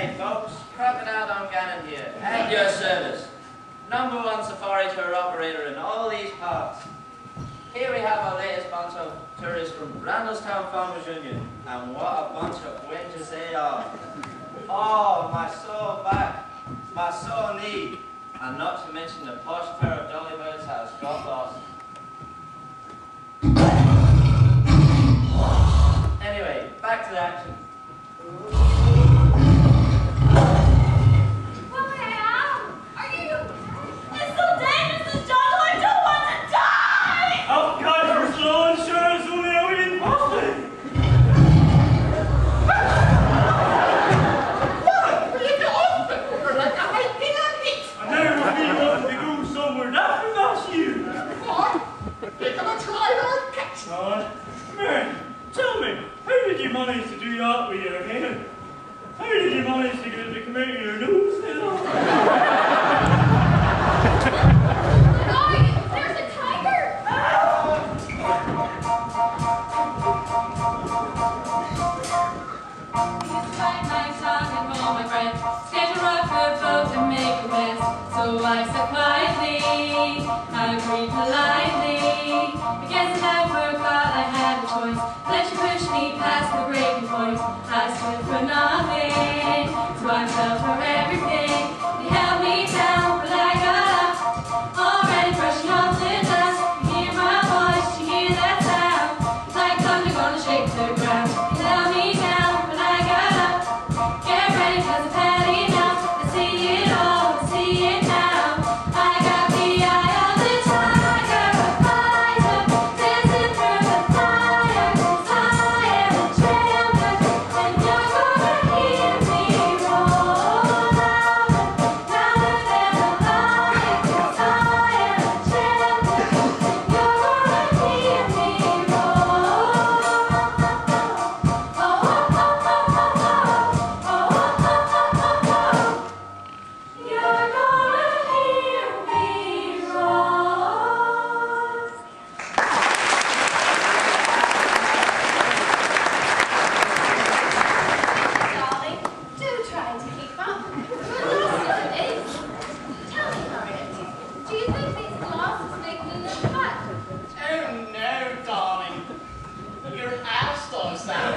G'day folks, Crocodile Dungannon here, at your service. #1 safari tour operator in all these parts. Here we have our latest bunch of tourists from Randallstown Farmers Union, and what a bunch of wenches they are. Oh, my sore back, my sore knee, and not to mention the posh pair of dolly birds has got lost. Anyway, back to the action. Managed to do that with your hand? How did you manage to get it to come out of your nose then? Guys, there's a tiger! It's like my song and all my friends get a rock a boat and make a mess. So I said quietly, I agreed politely. I guess I forgot I had a choice. Then she pushed me past the breaking point. I stood for nothing, so I fell for everything. They held me down, but I got up. Already brushing off the dust. You hear my voice, you hear that sound. Like thunder gonna shake the ground. They held me down, but I got up. Get ready, 'cause I've had enough. I see it all, I see it now. I got the eye of the tiger, eyes up, dancing through the fire. 'Cause I am a champion, and you're gonna hear me roar louder, louder than a lion. 'Cause I am a champion, and you're gonna hear me roar. Oh, oh, oh, oh, oh, oh, oh, oh, oh, oh. You're gonna hear me roar. Darling, do try to keep up. Yes, it is. Tell me, Harriet, do you think these glasses make me look fat? Oh no, darling. Your ass does that.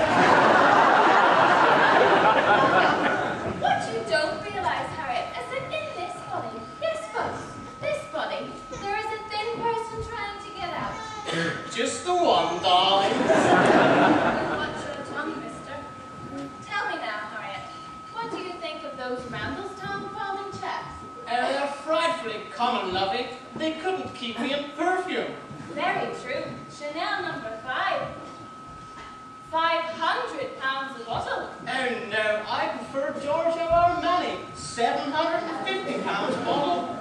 What you don't realize, Harriet, is that in this body, yes, folks, this body, there is a thin person trying to get out. Just the one, darling. You watch your tongue, mister. Tell me now, Harriet, what do you think of those Randallstown farming chaps? Oh, they're frightfully common, lovey. They couldn't keep me in perfume. Very true. Chanel number 5. 500 pounds a bottle. Oh no, I prefer Giorgio Armani. 750 pounds a bottle.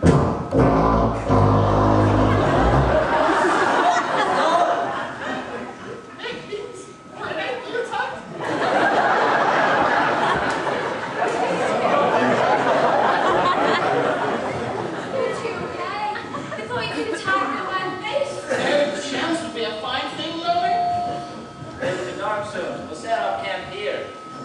Is you okay? I thought you could attack me by the face. Oh, the chance would be a fine thing, lovey. It'll be dark soon. We'll set up camp here.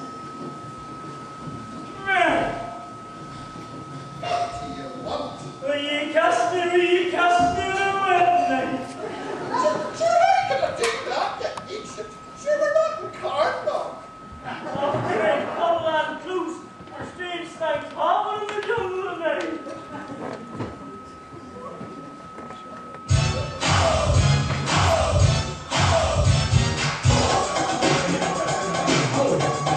Will you custard, Wednesday? You're not going to do that, you idiot. We're not in Carndog. Operate Cumberland Close for strange things happen in the jungle tonight. Oh,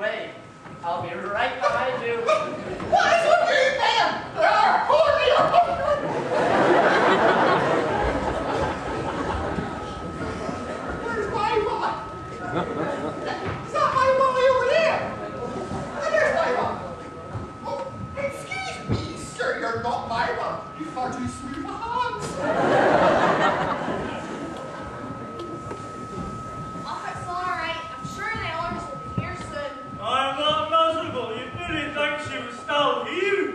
way. I'll be right behind you. What is with you, man? Where's my wife? Is that my wife over there? Oh, there's my wife. Oh, excuse me, sir, you're not my wife. You've got too smooth a hands. Oh, it's all right. I'm sure the owners will be here soon. I'm not miserable. You really think she was still here?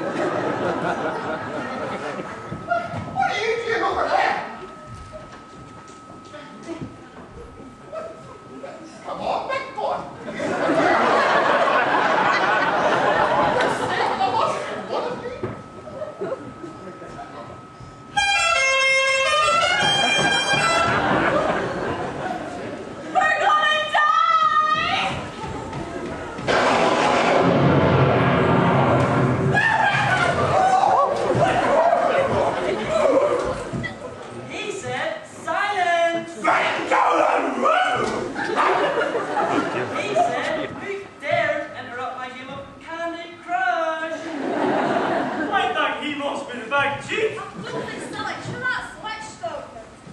What are you doing over there? Come on, big boy. One of you. We're gonna die! He said, silence! He said, who dared interrupt my game of Candy Crush? I think he must be the big chief. Look, it's still like, turn that switch open.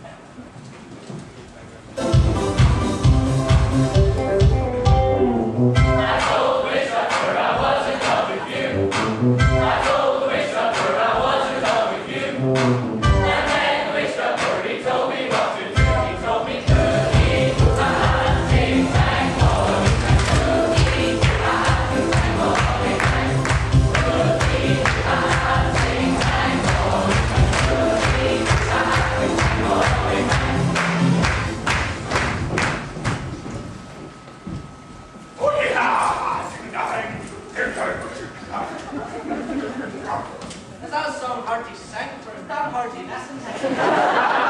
Is that song hard to sing or is that hard to listen to?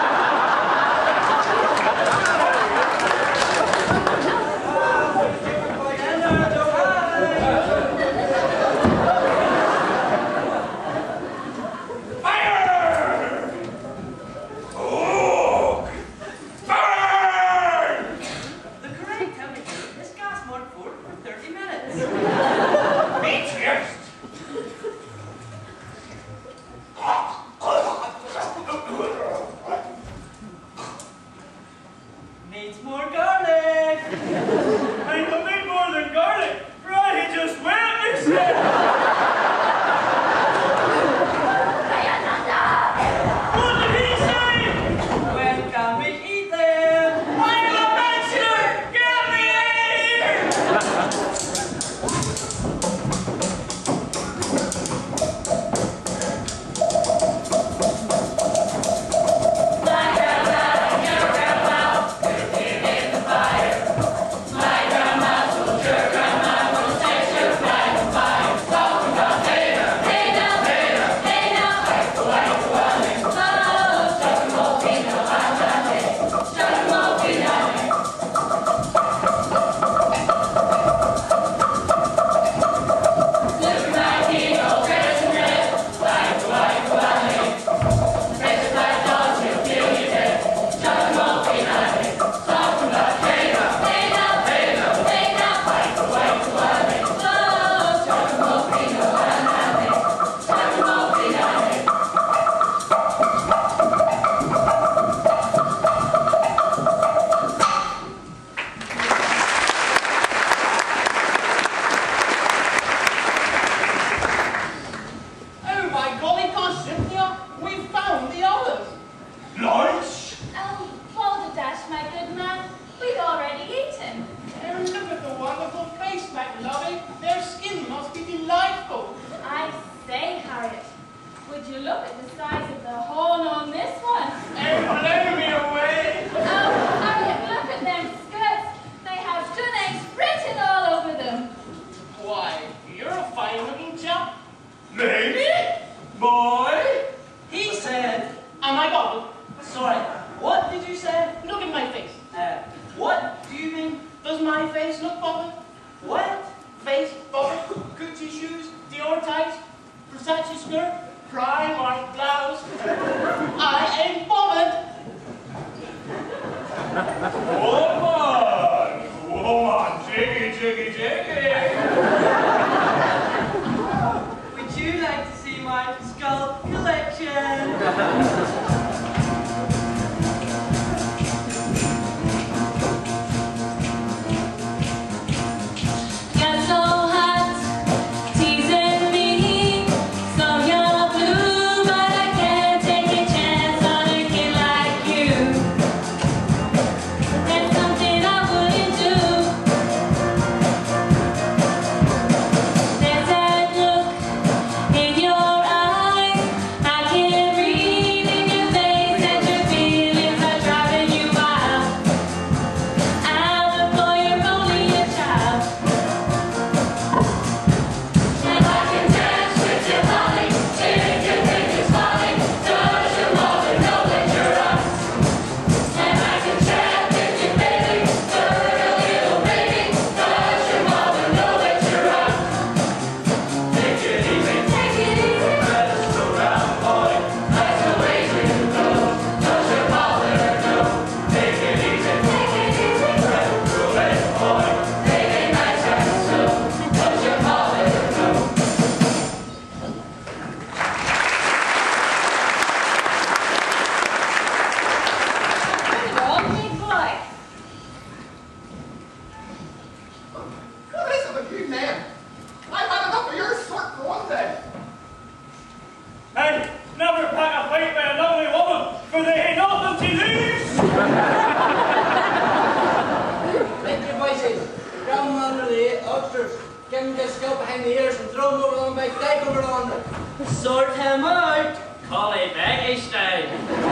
The correct temperature is gas mode 4 for 30 minutes. Needs more garlic. I don't need more than garlic. Right, he just went, he said. What did he say? When can we eat them? I'm a bachelor! Get me out of here! Oh my golly gosh, Cynthia, we found the olives. Lunch? Oh, hold a dash, my good man. We'd already eaten. Oh, look at the wonderful face, McLovey. Their skin must be delightful. I say, Harriet, would you look at the size of the horn on this one? Oh, blow me away. Oh, Harriet, look at them skirts. They have Dunnays written all over them. Why, you're a fine-looking chap. Maybe? Boy? He said, am I bubbled? Sorry, what did you say? Look at my face. What do you mean? Does my face look bubbled? What? Face bubbled? Gucci shoes? Dior ties? Versace skirt? Primark blouse? I ain't bothered. Woman, jiggy, jiggy, jiggy. busters. Give him a scope behind the ears and throw him over on by take over on them. Sort him out. Collie Becky style.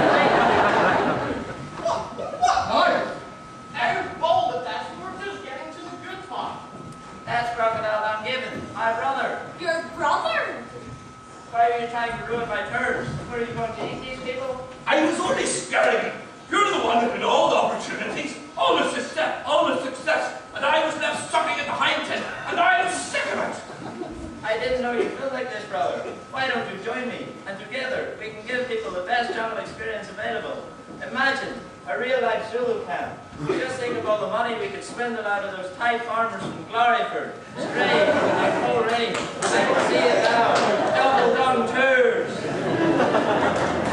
What now? Now, bold at that, we're just getting to the good part. That's Crocodile Dungiven, my brother. Your brother? Why are you trying to ruin my turds? Were you going to eat these people? I was only scaring you. You're the one that had all the opportunities, all the success, and I was left sucking at the hind end, and I am sick of it. I didn't know you felt like this, brother. Why don't you join me? And together, we can give people the best jungle experience available. Imagine a real-life Zulu camp. Just think of all the money we could spend out of those Thai farmers from Gloryford, Stray, and Coleraine. I can see it now. Double-dung tours.